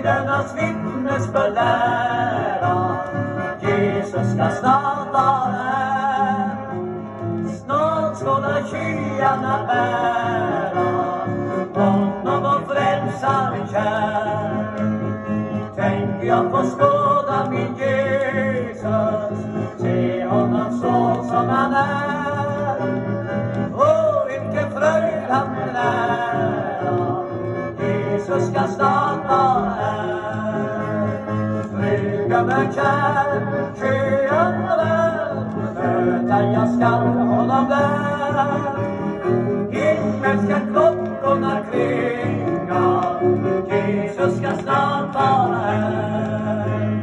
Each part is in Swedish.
tidernas vittnesbörd lära. Jesus ska snart vara här. Snart skålar skyarna bära honom och frälsaren kär. Tänk jag får skåda min Jesus, se honom så som han är. Åh, vilken fröjd han vill lära. Jesus ska snart vara här. Brudgummen kär, skyarna väl, möta jag skall honom där. Himmelska klockorna klingar, Jesus ska snart vara här.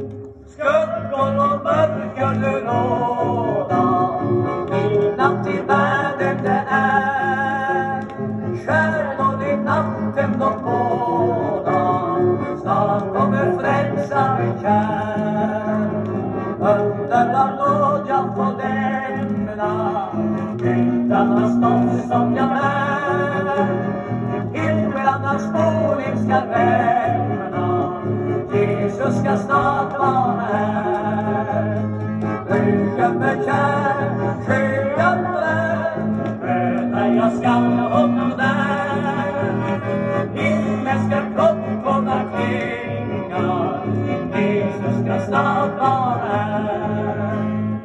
Skuggor och mörker nu råda, i natt i världen det är. Stjärnor i natten de båda, snart kommer frälsaren kär. Under av nåd jag får lämna, utan att stå som jag är. Himlarnas boning ska lämna, Jesus ska snart vara här. Brudgummen kär, skyarna där, möta jag skall honom där. Himmelska klockorna klingar, Jesus ska snart vara här.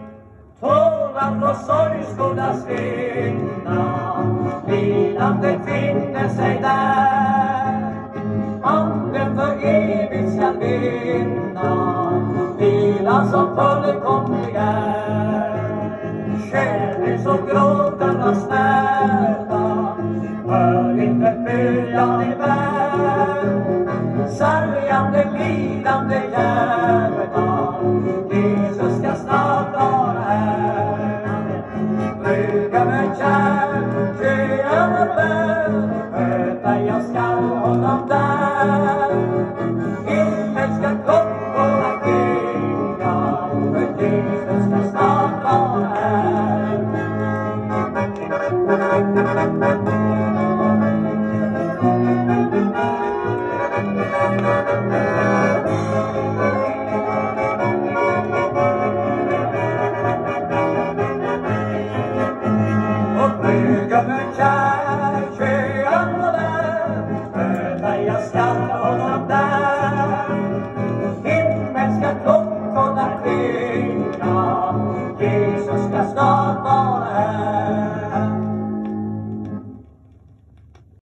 Tårar och sorg skådas vinna, lidande finner sig där. Anden för evigt ska vinna, vila som fullkomlig är. Kärlek som gråtarnas smärta, hör inte början i värld. Sargande, lidande hjärta, Jesus ska snart vara här. Brudgummen kär, skyarna väl, möta jag skall honom där. Himmelska klockorna klingar, för Jesus ska snart vara här. Brudgummen kär, skyarna väl, möta jag skall